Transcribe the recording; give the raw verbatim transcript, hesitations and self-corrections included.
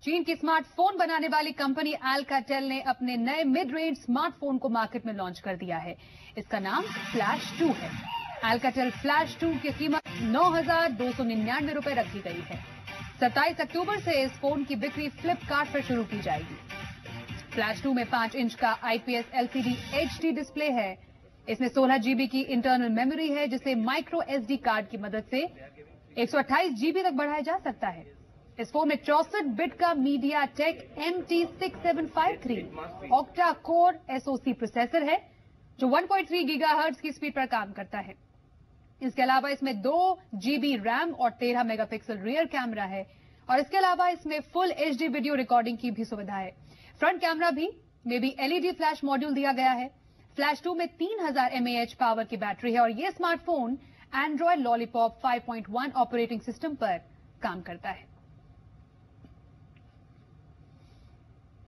चीन की स्मार्टफोन बनाने वाली कंपनी अल्काटेल ने अपने नए मिड रेंज स्मार्टफोन को मार्केट में लॉन्च कर दिया है। इसका नाम फ्लैश टू है। अल्काटेल फ्लैश टू की कीमत नौ हजार दो सौ निन्यानवे रुपए रखी गई है। सत्ताईस अक्टूबर से इस फोन की बिक्री फ्लिपकार्ट पर शुरू की जाएगी। फ्लैश टू में पांच इंच का आईपीएस एलसीडी एचडी डिस्प्ले है। इसमें सोलह जीबी की इंटरनल मेमोरी है, जिसे माइक्रो एसडी कार्ड की मदद से एक सौ अट्ठाईस जीबी तक बढ़ाया जा सकता है। इस फोन में चौसठ बिट का MediaTek M T six seven five three octa core SoC processor है, जो वन पॉइंट थ्री गीगाहर्ट्ज की स्पीड पर काम करता है। इसके अलावा इसमें दो जीबी रैम और तेरह मेगापिक्सल रियर कैमरा है, और इसके अलावा इसमें फुल एचडी वीडियो रिकॉर्डिंग की भी सुविधा है। फ्रंट कैमरा भी में भी एलईडी फ्लैश मॉड्यूल दिया गया है। फ्लैश टू में तीन हजार एमएएच पावर की बैटरी है, और यह smartphone Android Lollipop five point one operating system पर काम करता है।